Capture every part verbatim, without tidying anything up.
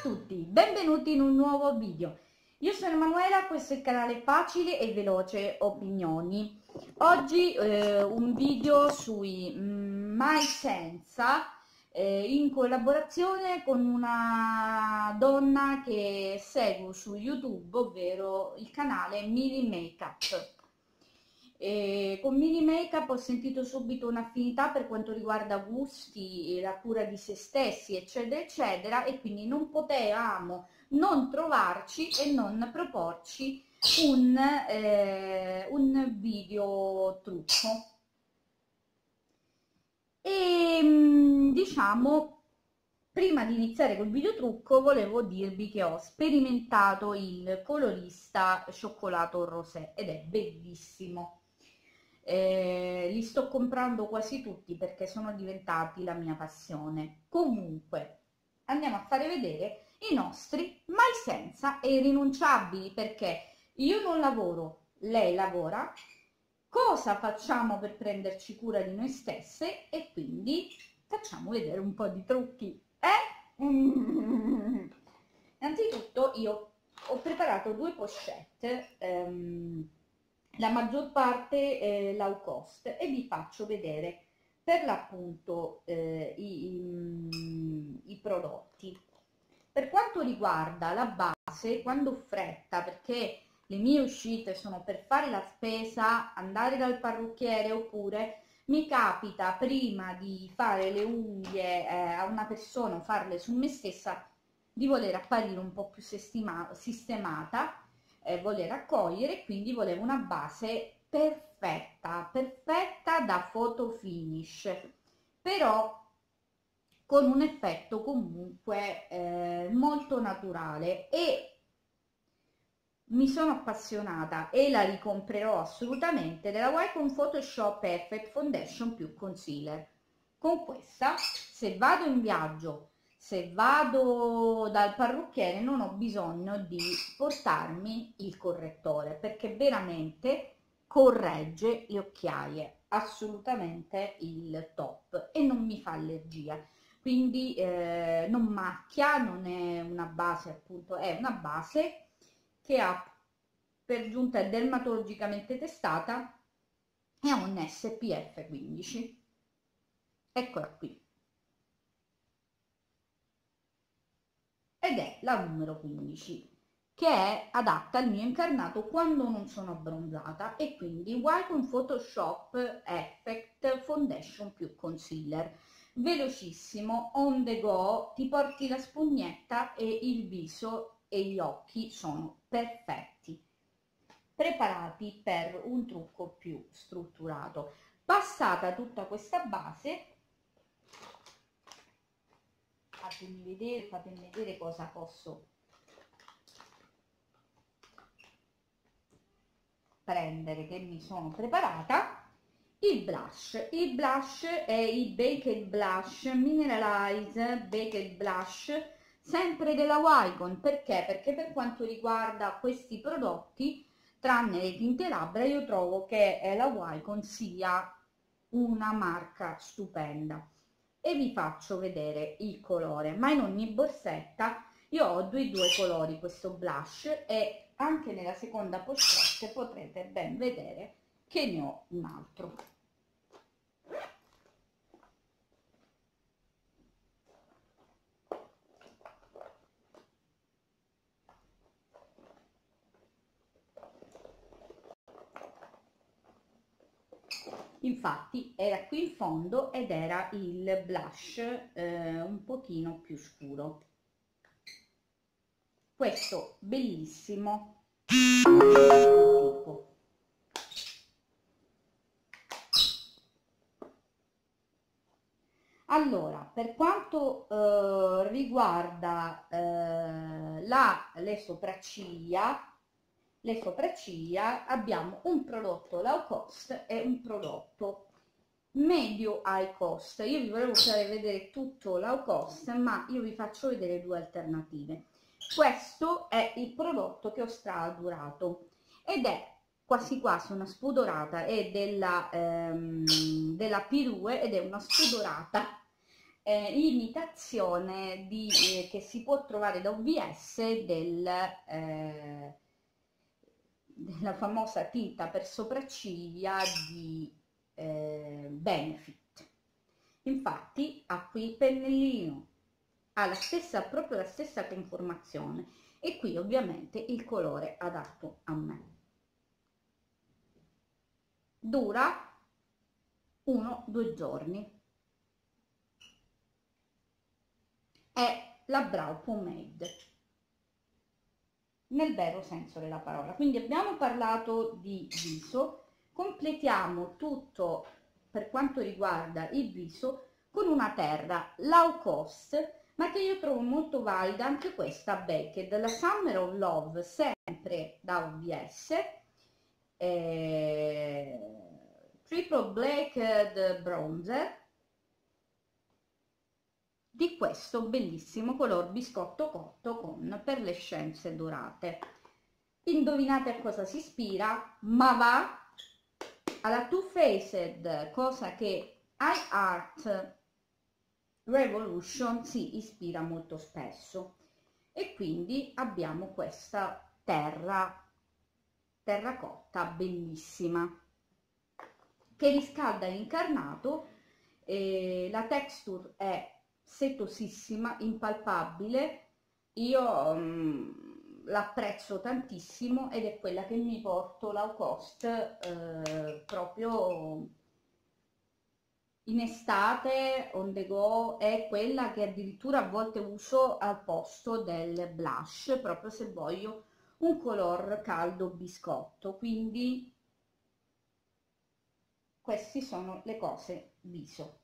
tutti, benvenuti in un nuovo video. Io sono Emanuela, questo è il canale Facile e Veloce Opinioni. Oggi eh, un video sui mm, Mai Senza, eh, in collaborazione con una donna che seguo su YouTube, ovvero il canale Mili Makeup. E con Mili Makeup ho sentito subito un'affinità per quanto riguarda gusti, la cura di se stessi, eccetera eccetera, e quindi non potevamo non trovarci e non proporci un, eh, un video trucco. E diciamo, prima di iniziare col video trucco volevo dirvi che ho sperimentato il colorista cioccolato rosé ed è bellissimo. Eh, li sto comprando quasi tutti perché sono diventati la mia passione. Comunque andiamo a fare vedere i nostri Mai Senza e irrinunciabili, perché io non lavoro, lei lavora. Cosa facciamo per prenderci cura di noi stesse? E quindi facciamo vedere un po' di trucchi, eh? Mm. Innanzitutto io ho preparato due pochette, ehm, la maggior parte eh, low cost, e vi faccio vedere per l'appunto eh, i, i, i prodotti. Per quanto riguarda la base, quando ho fretta, perché le mie uscite sono per fare la spesa, andare dal parrucchiere, oppure mi capita prima di fare le unghie eh, a una persona o farle su me stessa di voler apparire un po' più sistemata, eh, voler accogliere, quindi volevo una base perfetta, perfetta da photo finish, però con un effetto comunque eh, molto naturale, e mi sono appassionata e la ricomprerò assolutamente della Wacom Photoshop Effect Foundation più Concealer. Con questa, se vado in viaggio, se vado dal parrucchiere, non ho bisogno di portarmi il correttore, perché veramente corregge le occhiaie, assolutamente il top, e non mi fa allergia. Quindi eh, non macchia, non è una base, appunto, è una base che ha per giunta è dermatologicamente testata e ha un S P F quindici. Eccola qui. Ed è la numero quindici, che è adatta al mio incarnato quando non sono abbronzata, e quindi Wacom Photoshop Effect Foundation più Concealer. Velocissimo, on the go, ti porti la spugnetta e il viso e gli occhi sono perfetti, preparati per un trucco più strutturato. Passata tutta questa base, fatemi vedere, fatemi vedere cosa posso prendere, che mi sono preparata. Il blush, il blush è il Baked Blush Mineralize Baked Blush, sempre della Wacom. Perché? Perché per quanto riguarda questi prodotti, tranne le tinte labbra, io trovo che la Wacom sia una marca stupenda, e vi faccio vedere il colore. Ma in ogni borsetta io ho due due colori questo blush, e anche nella seconda pochette potrete ben vedere che ne ho un altro. Infatti era qui in fondo ed era il blush eh, un pochino più scuro, questo bellissimo tipo. Allora, per quanto eh, riguarda eh, la, le sopracciglia, le sopracciglia abbiamo un prodotto low cost e un prodotto medio high cost. Io vi volevo fare vedere tutto low cost, ma io vi faccio vedere due alternative. Questo è il prodotto che ho stradurato ed è quasi quasi una spudorata, è della, ehm, della P due ed è una spudorata eh, imitazione di, eh, che si può trovare da O V S del, eh, della famosa tinta per sopracciglia di eh, Benefit. Infatti ha qui il pennellino, ha la stessa, proprio la stessa conformazione, e qui ovviamente il colore adatto a me. Dura uno due giorni. È la Brow Pomade nel vero senso della parola. Quindi abbiamo parlato di viso, completiamo tutto per quanto riguarda il viso con una terra low cost, ma che io trovo molto valida, anche questa Baked, la Summer of Love, sempre da O V S, eh, Triple Black Bronzer, di questo bellissimo color biscotto cotto con perlescenze dorate. Indovinate a cosa si ispira? Ma va alla Too Faced, cosa che iArt Revolution si ispira molto spesso, e quindi abbiamo questa terra terracotta bellissima che riscalda l'incarnato, e la texture è settosissima, impalpabile. Io um, l'apprezzo tantissimo ed è quella che mi porto low cost eh, proprio in estate, on the go. È quella che addirittura a volte uso al posto del blush, proprio se voglio un color caldo biscotto. Quindi queste sono le cose viso.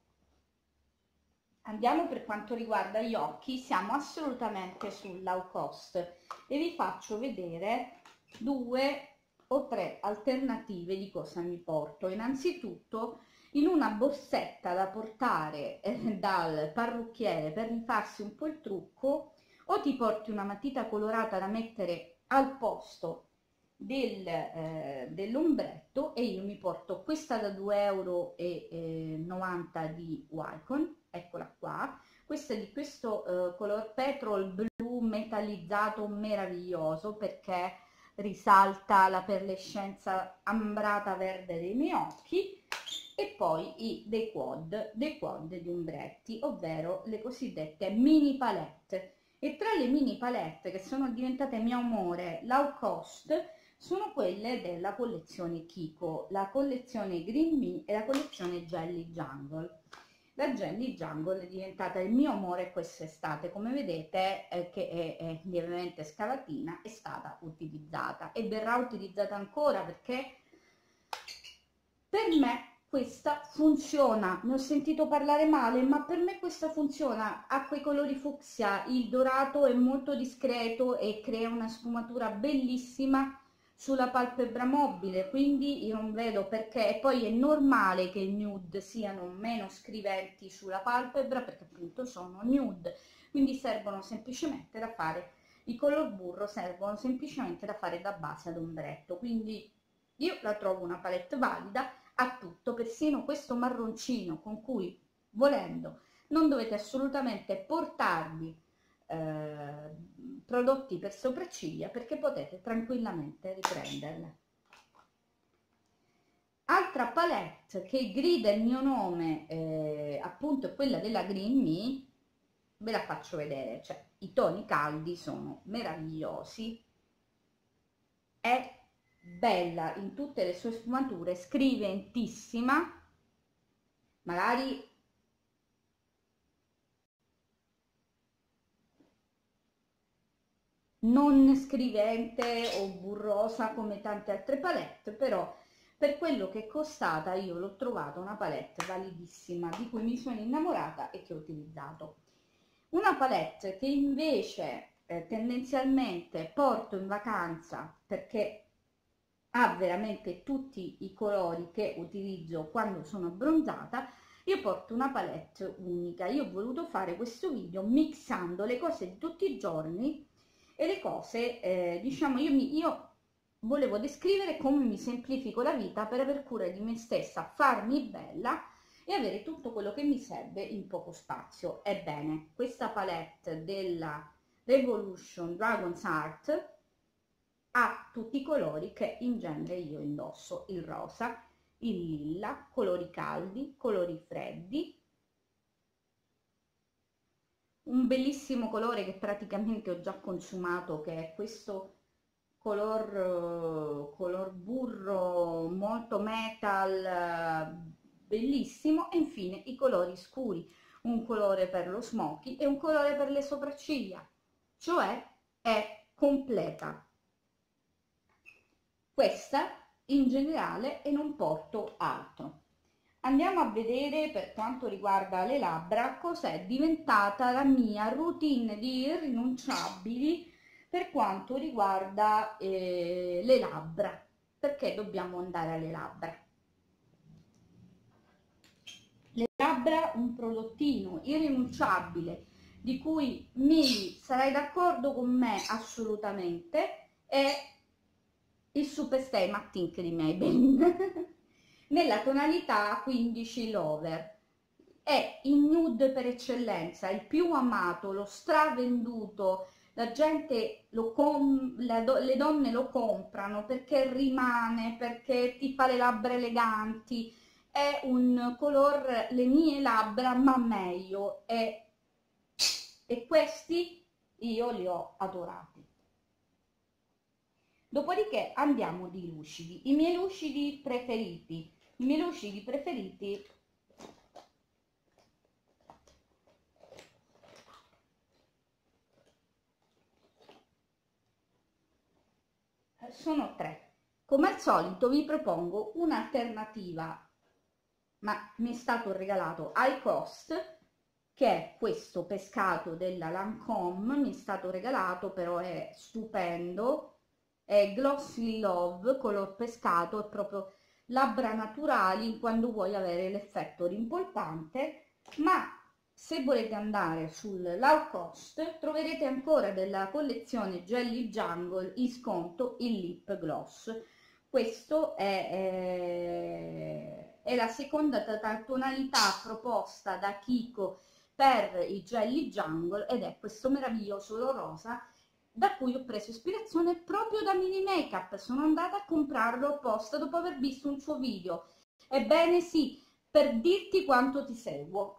Andiamo per quanto riguarda gli occhi, siamo assolutamente sul low cost e vi faccio vedere due o tre alternative di cosa mi porto. Innanzitutto, in una borsetta da portare eh, dal parrucchiere per rifarsi un po' il trucco, o ti porti una matita colorata da mettere al posto del, eh, dell'ombretto, e io mi porto questa da due euro e novanta di Wycon, eccola qua. Questa è di questo eh, color petrol blu metallizzato meraviglioso, perché risalta la perlescenza ambrata verde dei miei occhi. E poi i dei quad, dei quad di ombretti, ovvero le cosiddette mini palette. E tra le mini palette che sono diventate mio amore low cost sono quelle della collezione Kiko, la collezione Green Me e la collezione Jelly Jungle. La Jelly Jungle è diventata il mio amore quest'estate, come vedete, eh, che è, è lievemente scavatina, è stata utilizzata e verrà utilizzata ancora, perché per me questa funziona. Ne ho sentito parlare male, ma per me questa funziona. Ha quei colori fucsia, il dorato è molto discreto e crea una sfumatura bellissima sulla palpebra mobile, quindi io non vedo perché. E poi è normale che i nude siano meno scriventi sulla palpebra, perché appunto sono nude, quindi servono semplicemente da fare, i color burro servono semplicemente da fare da base ad ombretto. Quindi io la trovo una palette valida, a tutto, persino questo marroncino, con cui, volendo, non dovete assolutamente portarvi eh, prodotti per sopracciglia, perché potete tranquillamente riprenderle. Altra palette che grida il mio nome, eh, appunto è quella della Green Me. Ve la faccio vedere, cioè i toni caldi sono meravigliosi, è bella in tutte le sue sfumature, scriventissima, magari non scrivente o burrosa come tante altre palette, però per quello che è costata io l'ho trovata una palette validissima, di cui mi sono innamorata e che ho utilizzato. Una palette che invece eh, tendenzialmente porto in vacanza, perché ha veramente tutti i colori che utilizzo quando sono abbronzata. Io porto una palette unica. Io ho voluto fare questo video mixando le cose di tutti i giorni e le cose, eh, diciamo, io, mi, io volevo descrivere come mi semplifico la vita per aver cura di me stessa, farmi bella e avere tutto quello che mi serve in poco spazio. Ebbene, questa palette della Revolution Dragon's Art ha tutti i colori che in genere io indosso: il rosa, il lilla, colori caldi, colori freddi, un bellissimo colore che praticamente ho già consumato, che è questo color, color burro molto metal, bellissimo, e infine i colori scuri, un colore per lo smoky e un colore per le sopracciglia, cioè è completa questa in generale e non porto altro. Andiamo a vedere, per quanto riguarda le labbra, cos'è diventata la mia routine di irrinunciabili per quanto riguarda eh, le labbra. Perché dobbiamo andare alle labbra? Le labbra, un prodottino irrinunciabile di cui Mili sarai d'accordo con me assolutamente, è il Superstay Matte Ink di Maybelline nella tonalità quindici Lover. È il nude per eccellenza, il più amato, lo stravenduto, la gente lo com la do le donne lo comprano perché rimane, perché ti fa le labbra eleganti, è un color le mie labbra ma meglio, e, e questi io li ho adorati. Dopodiché andiamo di lucidi, i miei lucidi preferiti. I miei lucidi preferiti sono tre. Come al solito vi propongo un'alternativa, ma mi è stato regalato high cost, che è questo pescato della Lancôme. Mi è stato regalato, però è stupendo, è Glossy Love color pescato, è proprio labbra naturali quando vuoi avere l'effetto rimpolpante. Ma se volete andare sul low cost troverete ancora della collezione Jelly Jungle in sconto il lip gloss. Questo è, eh, è la seconda tonalità proposta da Kiko per i Jelly Jungle ed è questo meraviglioso rosa, da cui ho preso ispirazione proprio da Mini Makeup. Sono andata a comprarlo apposta dopo aver visto un suo video. Ebbene sì, per dirti quanto ti seguo.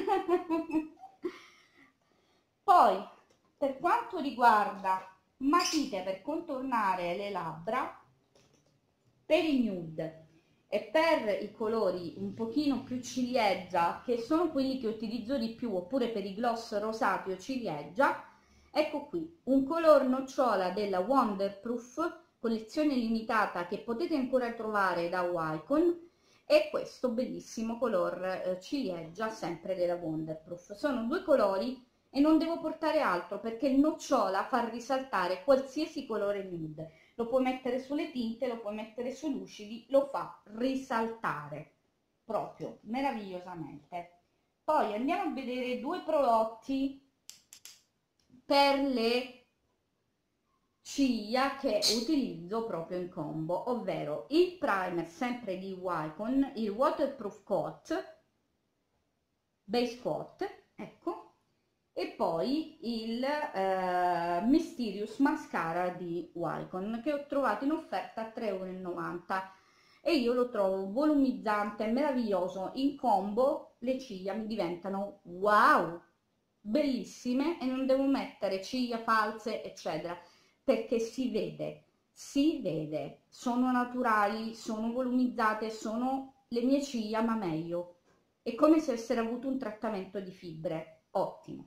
Poi, per quanto riguarda matite per contornare le labbra, per i nude e per i colori un pochino più ciliegia, che sono quelli che utilizzo di più, oppure per i gloss rosati o ciliegia, ecco qui un color nocciola della Wonderproof, collezione limitata che potete ancora trovare da Wycon, e questo bellissimo color eh, ciliegia sempre della Wonderproof. Sono due colori e non devo portare altro, perché il nocciola fa risaltare qualsiasi colore nude. Lo puoi mettere sulle tinte, lo puoi mettere sui lucidi, lo fa risaltare proprio meravigliosamente. Poi andiamo a vedere due prodotti per le ciglia che utilizzo proprio in combo, ovvero il primer sempre di Wycon, il Waterproof Coat Base Coat, ecco, e poi il eh, Mysterious Mascara di Wycon, che ho trovato in offerta a tre e novanta euro e io lo trovo volumizzante, meraviglioso. In combo le ciglia mi diventano wow, bellissime, e non devo mettere ciglia false eccetera, perché si vede, si vede, sono naturali, sono volumizzate, sono le mie ciglia ma meglio, è come se avessero avuto un trattamento di fibre, ottimo.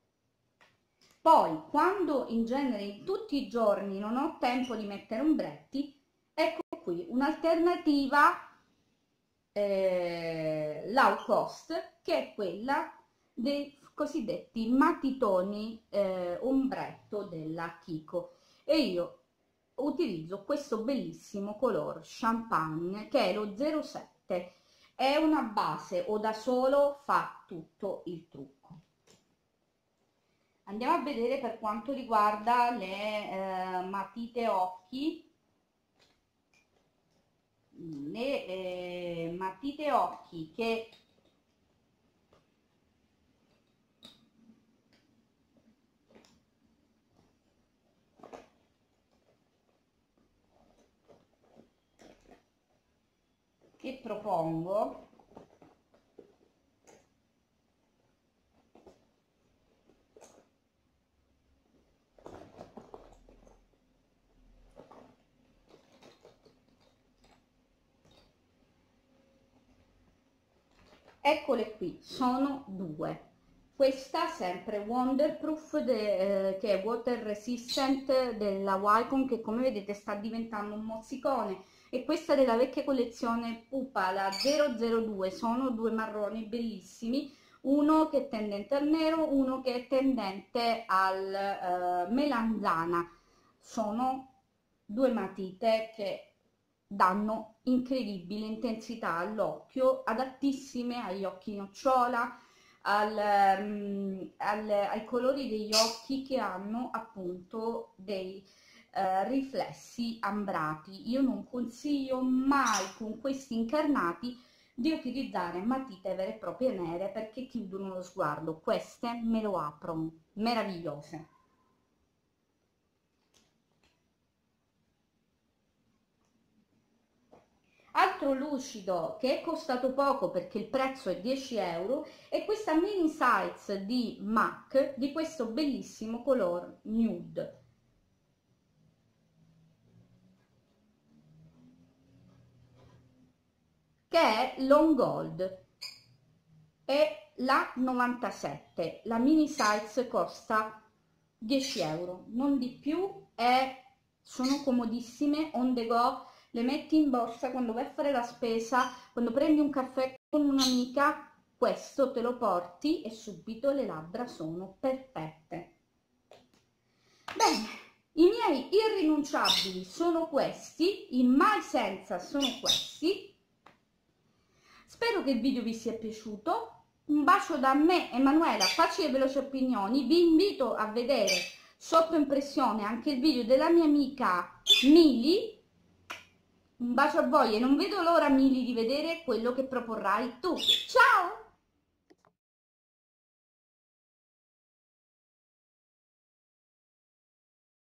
Poi quando in genere in tutti i giorni non ho tempo di mettere ombretti, ecco qui un'alternativa eh, low cost, che è quella dei cosiddetti matitoni eh, ombretto della Kiko, e io utilizzo questo bellissimo color champagne che è lo zero sette, è una base o da solo fa tutto il trucco. Andiamo a vedere per quanto riguarda le eh, matite occhi. Le eh, matite occhi che che propongo eccole qui, sono due. Questa sempre Wonderproof de, eh, che è water resistant della Wycon, che come vedete sta diventando un mozzicone, e questa della vecchia collezione Pupa, la zero zero due. Sono due marroni bellissimi, uno che è tendente al nero, uno che è tendente al eh, melanzana. Sono due matite che danno incredibile intensità all'occhio, adattissime agli occhi nocciola, al, um, al, ai colori degli occhi che hanno appunto dei uh, riflessi ambrati. Io non consiglio mai con questi incarnati di utilizzare matite vere e proprie nere, perché chiudono lo sguardo. Queste me lo aprono, meravigliose. Altro lucido che è costato poco perché il prezzo è dieci euro è questa mini size di MAC di questo bellissimo color nude. Che è Long Gold. È la novantasette. La mini size costa dieci euro, non di più, e sono comodissime, on the go. Le metti in borsa quando vai a fare la spesa, quando prendi un caffè con un'amica, questo te lo porti e subito le labbra sono perfette. Bene, i miei irrinunciabili sono questi, i mai senza sono questi. Spero che il video vi sia piaciuto. Un bacio da me, Emanuela, facili e veloci opinioni. Vi invito a vedere sotto impressione anche il video della mia amica Mili. Un bacio a voi e non vedo l'ora, Mili, di vedere quello che proporrai tu. Ciao!